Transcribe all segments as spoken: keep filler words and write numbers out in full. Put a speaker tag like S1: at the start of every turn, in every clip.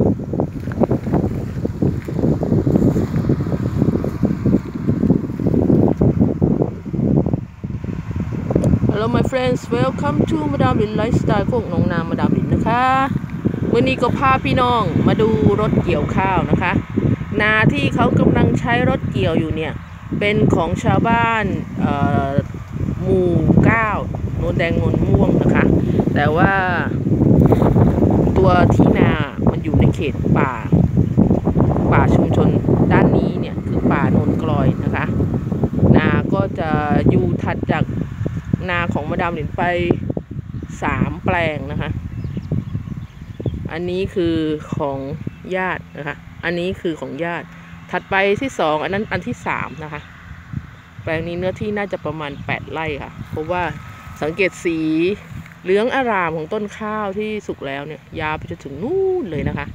S1: Hello my friends welcome to มาดามลินไลฟ์สไตล์โคกหนองนามาดามลินนะคะวันนี้ก็พาพี่น้องมาดูรถเกี่ยวข้าวนะคะนาที่เขากำลังใช้รถเกี่ยวอยู่เนี่ยเป็นของชาวบ้านหมู่เก้าโนนแดงโนนม่วงนะคะแต่ว่าตัวที่นามันอยู่ในเขตป่าป่าชุมชนด้านนี้เนี่ยคือป่าโนนกลอยนะคะนาก็จะอยู่ถัดจากนาของมาดามหลินไปสามแปลงนะคะอันนี้คือของญาตินะคะอันนี้คือของญาติถัดไปที่สองอันนั้นอันที่สามนะคะแปลงนี้เนื้อที่น่าจะประมาณแปดไร่ค่ะเพราะว่าสังเกตสีเหลืองอร่ามของต้นข้าวที่สุกแล้วเนี่ยยาวไปจนถึงนู่นเลยนะคะ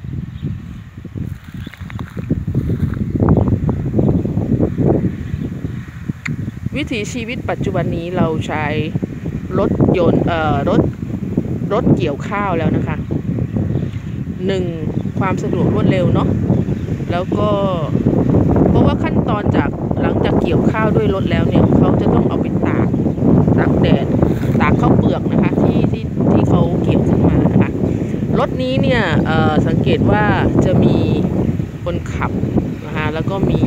S1: วิถีชีวิตปัจจุบันนี้เราใช้รถยนต์เอ่อรถรถเกี่ยวข้าวแล้วนะคะหนึ่งความสะดวกรวดเร็วเนาะแล้วก็เพราะว่าขั้นตอนจากหลังจากเกี่ยวข้าวด้วยรถแล้วเนี่ยเขาจะต้องเอาไปตากตากแดดตากข้าวเปลือกนะคะที่ที่ที่เขาเกี่ยวขึ้นมานะคะรถนี้เนี่ยเอ่อสังเกตว่าจะมีคนขับนะคะแล้วก็มี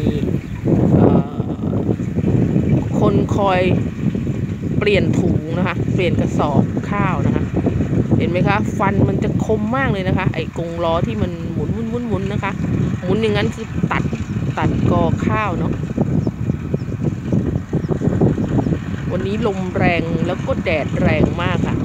S1: คนคอยเปลี่ยนถุงนะคะเปลี่ยนกระสอบข้าวนะคะเห็นไหมคะฟันมันจะคมมากเลยนะคะไอ้กรงล้อที่มันหมุนหมุนหมุนหมุนนะคะหมุนอย่างนั้นคือตัดตัดกอข้าวเนาะวันนี้ลมแรงแล้วก็แดดแรงมากค่ะ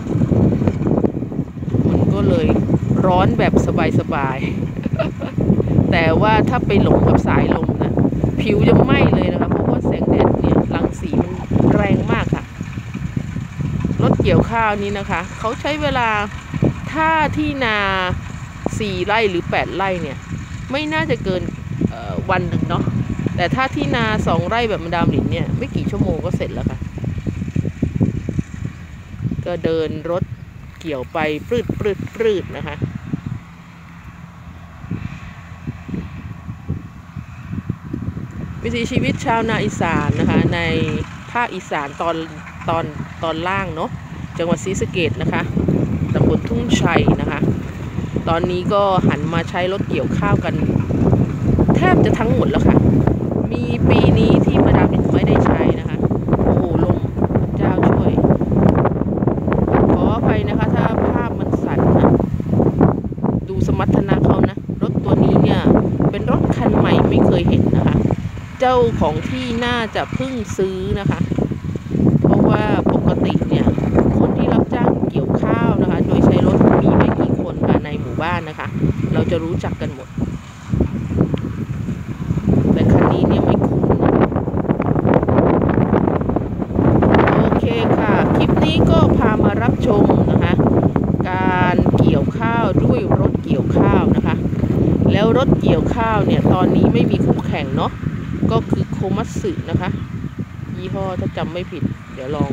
S1: มันก็เลยร้อนแบบสบายๆแต่ว่าถ้าไปหลงกับสายลมนะผิวจะไหม้เลยนะคะเพราะว่าแสงแดดเนี่ยรังสีมันแรงมากค่ะรถเกี่ยวข้าวนี้นะคะเขาใช้เวลาถ้าที่นาสี่ไร่หรือแปดไร่เนี่ยไม่น่าจะเกินวันหนึ่งเนาะแต่ถ้าที่นาสองไร่แบบมาดามหลินเนี่ยไม่กี่ชั่วโมงก็เสร็จแล้วค่ะก็เดินรถเกี่ยวไปปลืดปลืดปลืดนะคะวิถีชีวิตชาวนาอีสานนะคะในภาคอีสานตอนตอนตอนล่างเนาะจังหวัดศรีสะเกษนะคะตำบลทุ่งชัยนะคะตอนนี้ก็หันมาใช้รถเกี่ยวข้าวกันแทบจะทั้งหมดแล้วค่ะมีปีนี้ที่มาดามไม่ได้ใช้นะคะโอ้โหลมเจ้าช่วยขออภัยนะคะถ้าภาพมันสั่นนะดูสมรรถนะเขานะรถตัวนี้เนี่ยเป็นรถคันใหม่ไม่เคยเห็นนะคะเจ้าของที่น่าจะเพิ่งซื้อนะคะเพราะว่าปกติเนี่ยคนที่รับจ้างเกี่ยวข้าวนะคะโดยใช้รถมีไม่กี่คนค่ะในหมู่บ้านนะคะเราจะรู้จักกันหมดแต่คันนี้เนี่ยไม่คุ้นนะโอเคค่ะคลิปนี้ก็พามารับชมนะคะการเกี่ยวข้าวด้วยรถเกี่ยวข้าวนะคะแล้วรถเกี่ยวข้าวเนี่ยตอนนี้ไม่มีคู่แข่งเนาะก็คือโคมัตสึนะคะยี่ห้อถ้าจำไม่ผิดเดี๋ยวลอง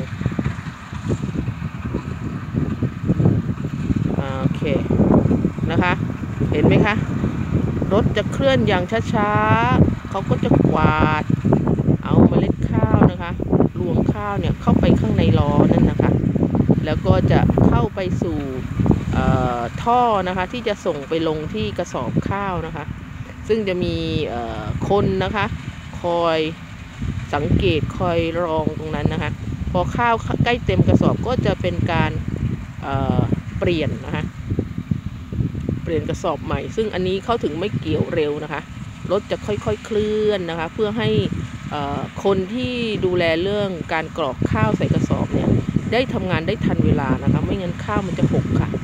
S1: โอเคนะคะเห็นไหมคะรถจะเคลื่อนอย่างช้าๆเขาก็จะกวาดเอาเมล็ดข้าวนะคะรวงข้าวเนี่ยเข้าไปข้างในล้อนั่นนะคะแล้วก็จะเข้าไปสู่ท่อนะคะที่จะส่งไปลงที่กระสอบข้าวนะคะซึ่งจะมีคนนะคะคอยสังเกตคอยรองตรงนั้นนะคะพอข้าวใกล้เต็มกระสอบก็จะเป็นการเเปลี่ยนนะคะเปลี่ยนกระสอบใหม่ซึ่งอันนี้เข้าถึงไม่เกี่ยวเร็วนะคะรถจะค่อยๆเคลื่อนนะคะเพื่อให้คนที่ดูแลเรื่องการกรอกข้าวใส่กระสอบเนี่ยได้ทำงานได้ทันเวลานะคะไม่งั้นข้าวมันจะหกค่ะ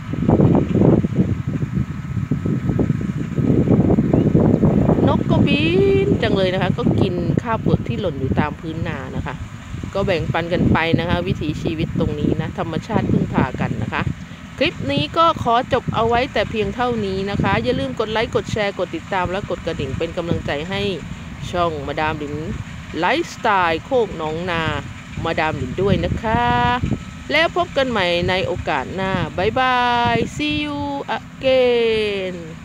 S1: นกก็บินจังเลยนะคะก็กินข้าวเปลือกที่หล่นอยู่ตามพื้นนานะคะก็แบ่งปันกันไปนะคะวิถีชีวิตตรงนี้นะธรรมชาติพึ่งพากันนะคะคลิปนี้ก็ขอจบเอาไว้แต่เพียงเท่านี้นะคะอย่าลืมกดไลค์กดแชร์กดติดตามและกดกระดิ่งเป็นกำลังใจให้ช่องมาดามหลินไลฟ์สไตล์โคกหนองนามาดามหลินด้วยนะคะแล้วพบกันใหม่ในโอกาสหน้าบ๊ายบาย see you again